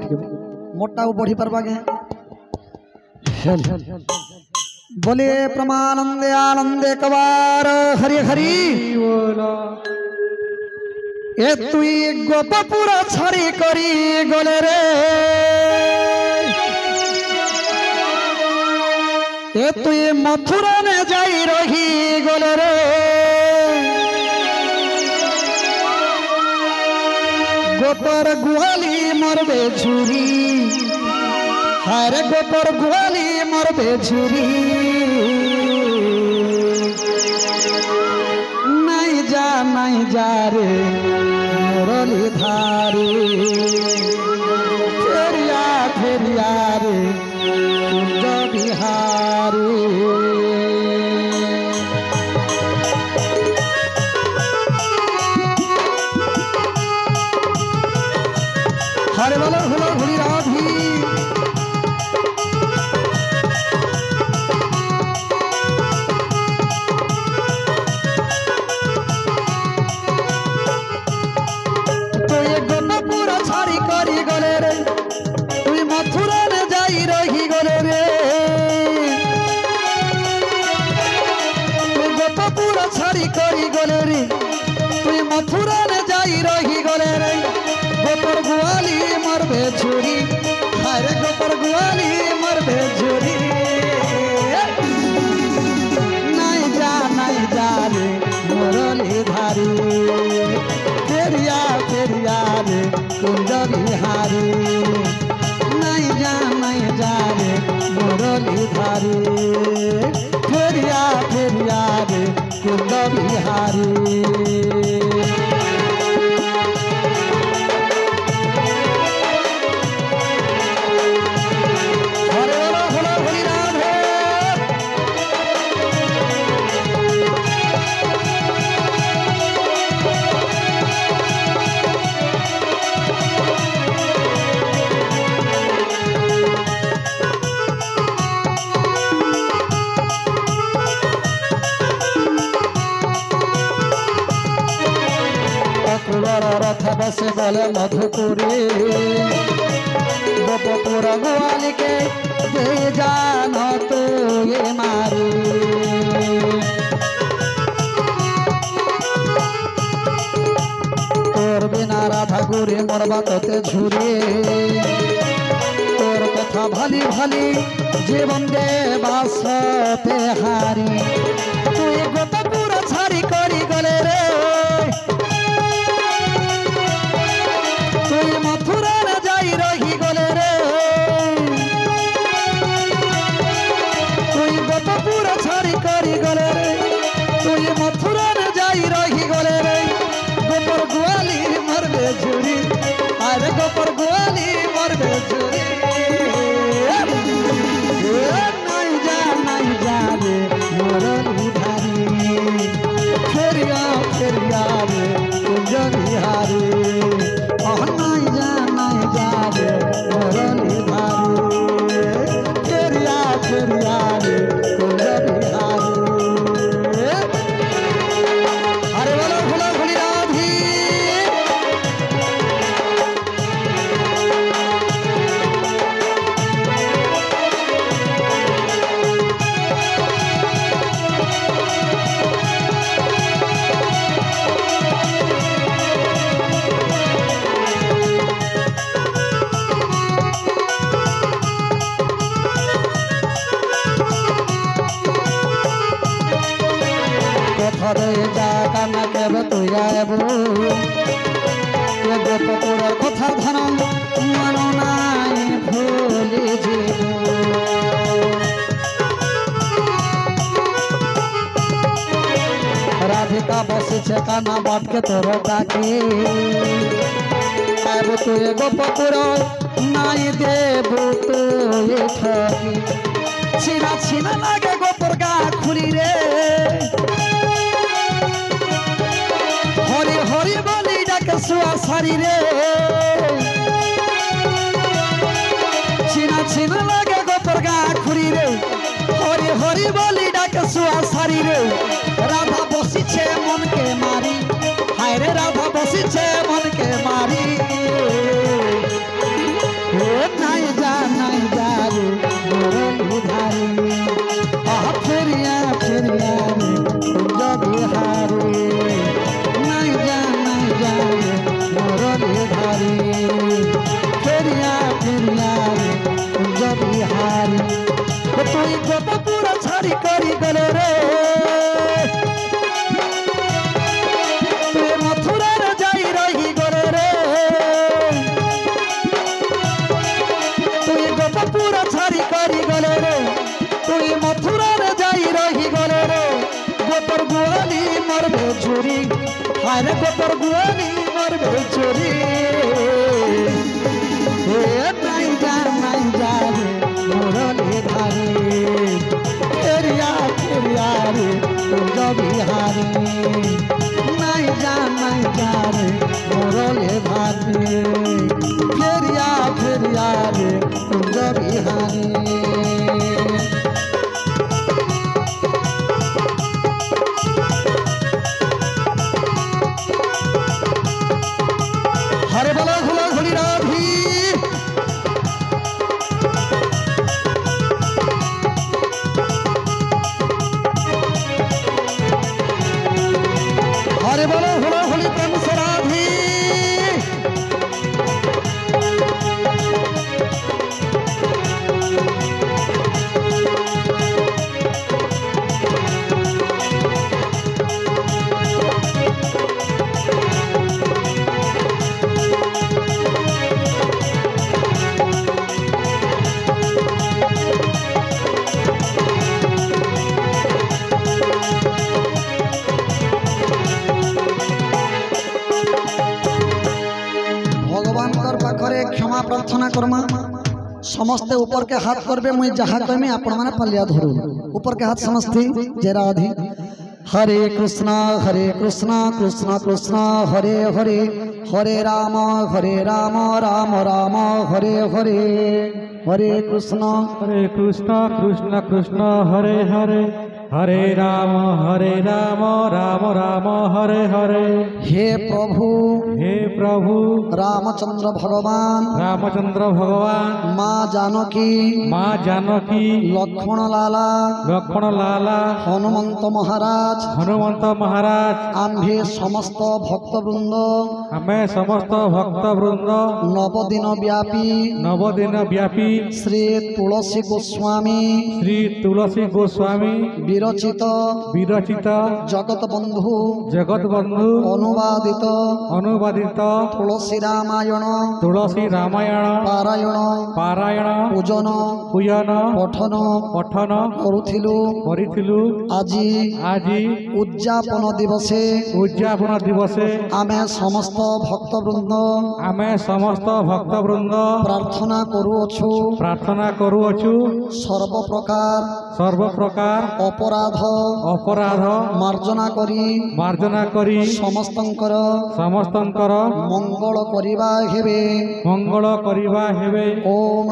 मोटा बढ़ी पार्बा गे बोले प्रमानंदे आनंदे कवार हरि हरि ए तुई गोपपुरा छाड़ी करी गले रे ए तुई मथुरा ने जाई रही गले रे गोपर गुआली मरबे झुरी हरे गोपर गुआली मरबे झुरी नहीं जा रे मुरली धारी फेरिया फेरिया रे कुंज बिहारी हरे वाला हुला हुली राधी तो ये गोपपुरा छाड़ी करी गले रे तुई मथुरा ने जाई रही गले रे तुई गोपपुरा छाड़ी करी गले रे तुई मथुरा ने जाई रही गले रे गोपर गुआली मरबे झुरी हरे गोपर गुआली मरबे झुरी नहीं जा रे मुरली धारी फेरिया फेरिया रे कुंज बिहारी नहीं जा रे मुरली धारी फेरिया फेरिया रे कुंज बिहारी रथ बस बोले मधुपुरी गोपपुरा गुआली के दे जानो तो ये मारी तोर बिना राधा गुरी मरबा तोते झुरी तोर कथा भली भली जीवन दे बासते हारी तू गोपपुरा छाड़ी करी गले रे मथुरा ने जाई रही गले रे तुई गोपपुरा छाड़ी करी गले रे तुई मथुरा ने जाई रही गले रे गोपर गुआली मरबे झुरी अरे गोपर गुआली मरबे झुरी नहीं जा रे मुरली धारी फेरिया फेरिया रे कुंज बिहारी नहीं जा रे मुरली धारी फेरिया फेरिया रे कुंज बिहारी हरे वाला भोला भोली राधी हरे जा काना केबे तुई आबू गोपपुरा कथा धन मन नाई भूली जीवू राधिका बसी छे काना बाट के तोर डाके आबू तुई गोपपुरा नाई देबू तुई ठगी छीना छीना लागे गोपर गा खुली रे हरि हरि बोली डाके सुआ सारी रे छीना छीना लागे गोपर गा खुरी रे हरि हरि बोली डाके सुआ सारी रे राधा बसी छे मन के मारी हाय रे राधा बसी छे मन के मारी गोपपुर छाड़ी करी गले रे तुई मथुरा रे जाई रही गले रे तुई गोपपुर छाड़ी करी गले रे तुई मथुरा रे जाई रही गले रे गोपर गुआली मरबे छुरी हाय गोपर गुआली मरबे छुरी नहीं जा रे मुरली धारी फेरिया फेरिया रे कुंज बिहारी नहीं जा रे मुरली धारी फेरिया फेरिया रे कुंज बिहारी हरे बला घुला घुली राधी हरे बला घुला घुली प्रेम से राधी पाखरे क्षमा प्रार्थना करमा समस्ते ऊपर के हाथ करबे मुई जहा कहमी आपण माने पलिया धरू ऊपर के हाथ समस्ते जय राधे हरे कृष्णा कृष्णा कृष्णा हरे हरे हरे राम राम राम हरे हरे हरे कृष्णा कृष्ण कृष्ण हरे हरे हरे राम राम राम हरे हरे हे प्रभु रामचंद्र भगवान माँ जानकी लक्ष्मण लाला हनुमंत महाराज आम्भे समस्त भक्त वृंद नवदिन व्यापी श्री तुलसी गोस्वामी विरचित जगत बंधु अनुवादित तुलसी रामायण पारायण पूजन पठन करुथिलु आजी उद्यापन दिवसे आमे समस्त भक्त वृंद प्रार्थना करुअछु सर्व प्रकार अपराध मार्जना करी समस्तंकर मंगल करिबा हेबे ओम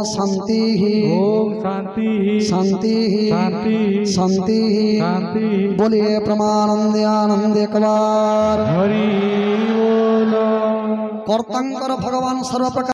शांति बोलिए प्रमानंद आनंद एकबार हरि बोल कर्तांकर भगवान सर्व प्रकार